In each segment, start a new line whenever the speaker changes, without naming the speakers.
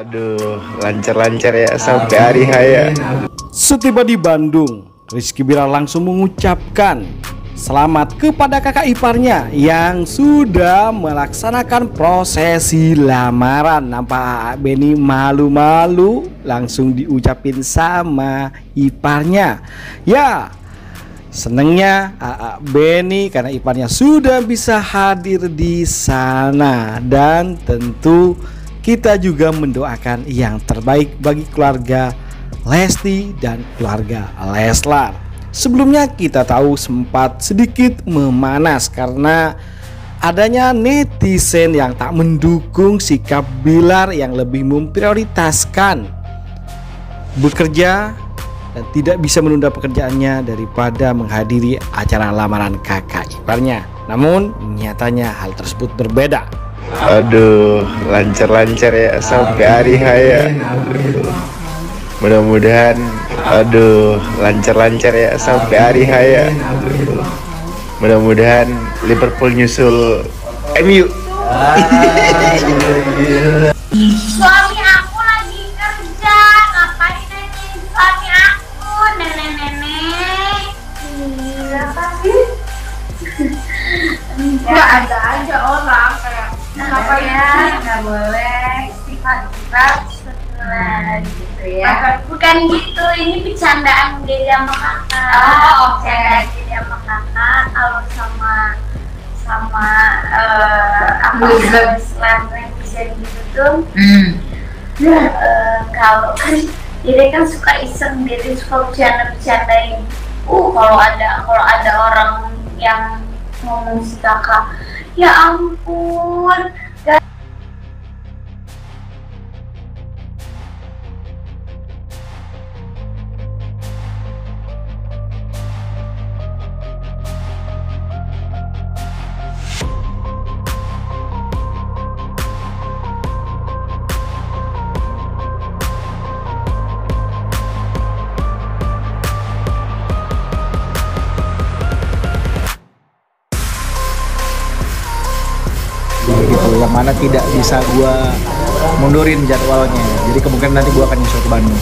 Aduh, lancar-lancar ya sampai hari raya.
Setiba di Bandung, Rizky Bilar langsung mengucapkan selamat kepada kakak iparnya yang sudah melaksanakan prosesi lamaran. Nampak Benny malu-malu langsung diucapin sama iparnya. Ya, senengnya Benny karena iparnya sudah bisa hadir di sana, dan tentu kita juga mendoakan yang terbaik bagi keluarga Lesti dan keluarga Leslar. Sebelumnya kita tahu sempat sedikit memanas karena adanya netizen yang tak mendukung sikap Bilar yang lebih memprioritaskan bekerja dan tidak bisa menunda pekerjaannya daripada menghadiri acara lamaran kakak iparnya. Namun nyatanya hal tersebut berbeda.
Aduh, lancar-lancar ya sampai hari raya. Mudah-mudahan, aduh, lancar-lancar ya sampai hari raya. Mudah-mudahan Liverpool nyusul MU.
Suami aku lagi kerja, ngapain nanyain suami aku, nenek-nenek. Gila kali. Enggak ada aja orang kayak kenapa ya nggak boleh sifat-sifat setelah gitu ya. Bukan gitu, ini bercandaan Dede sama kakak. Oh, oke. Dede sama kakak kalau sama apa selain netizen gitu tuh. Kalau kan Dede kan suka iseng, Dede suka bercanda-bercandain. Kalau ada orang yang ngomong si kakak, ya ampun.
Gitu, yang mana tidak bisa gua mundurin jadwalnya, jadi kemungkinan nanti gua akan nyusul ke Bandung.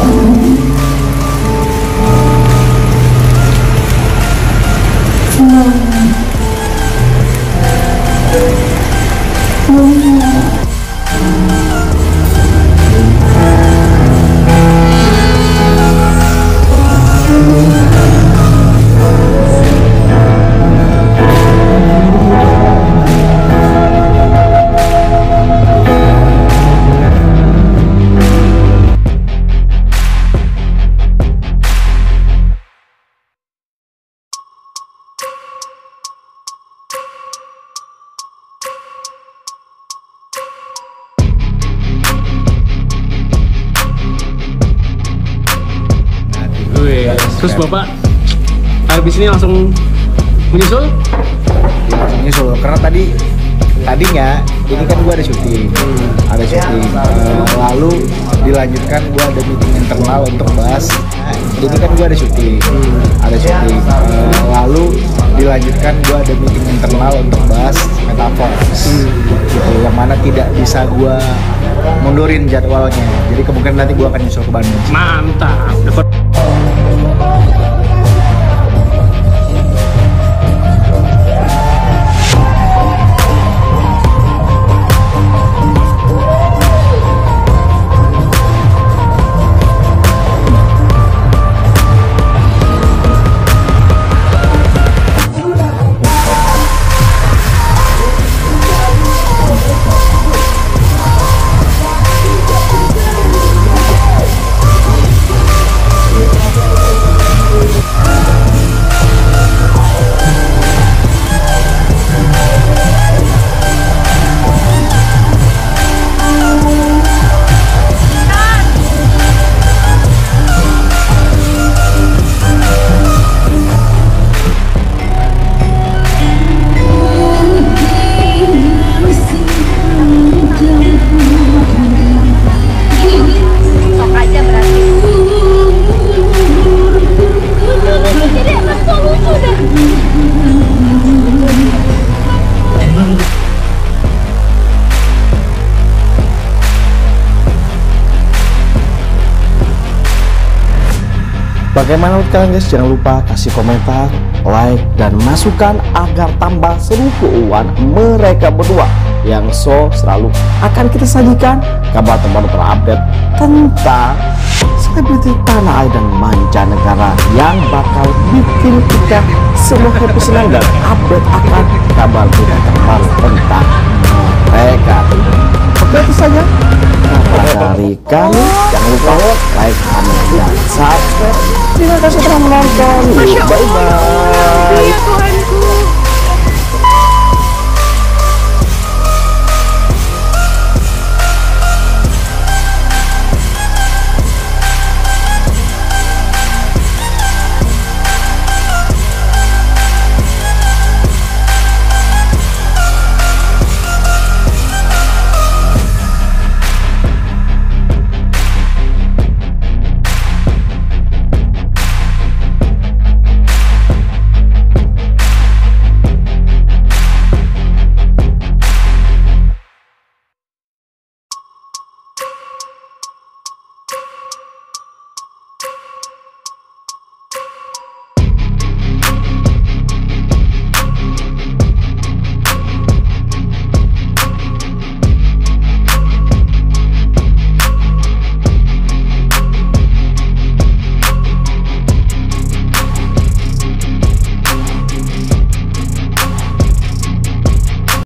Terus Bapak habis ini langsung menyusul?
Ya, langsung nyusul karena tadinya ini kan gua ada syuting, lalu dilanjutkan gua ada meeting internal untuk bahas. Ini kan gua ada syuting, lalu dilanjutkan gua ada meeting internal untuk bahas Metaverse, gitu, yang mana tidak bisa gua mundurin jadwalnya, jadi kemungkinan nanti gua akan nyusul ke Bandung.
Mantap.
Bagaimana menurut kalian guys? Jangan lupa kasih komentar, like, dan masukan agar tambah seru keuangan mereka berdua yang selalu akan kita sajikan kabar terbaru terupdate tentang selebriti tanah air dan mancanegara yang bakal bikin kita semua happy, senang, dan update akan kabar berita terbaru tentang mereka. Oke, itu saja dari kami. Jangan lupa like, comment, dan subscribe. Terima kasih telah menonton. Bye bye.